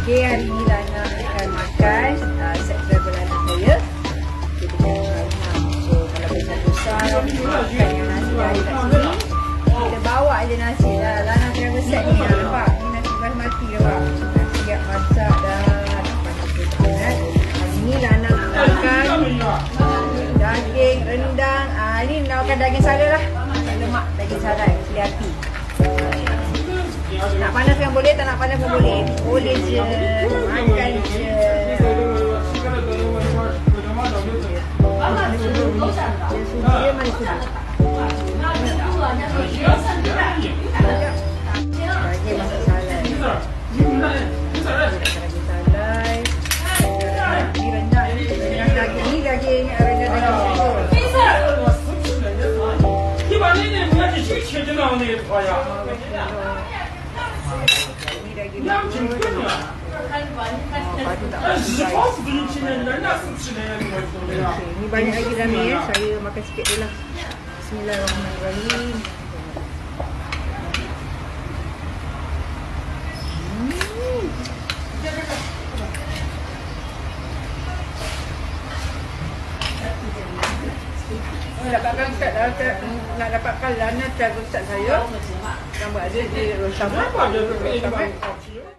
Okey, hari ni Lana akan makan set travel anak saya. Kita dengan China. So, kalau besar-besar, makan yang nasi dari kat sini. Kita bawa je nasi dah. Lana travel set ni, nampak? Ni nasi basmati ke, Pak? Nasi siap masak dah. Hari ni Lana nak makan daging rendang. Ni nak makan daging sarai lah. Lemak daging sarai, cili hati. Nak panaskan boleh, tak nak panas pun boleh. Boleh je, makan je. Dia mana sudah? Bagi masak salai. Daging salai. Ini rendang. Rendang daging. Ini daging rendang daging susu. Ini banyak lagi rami ya. Saya makan sikit dulu lah. Bismillahirrahmanirrahim. Nak dapatkan Lana travel set saya. Gambar ada di Rosama.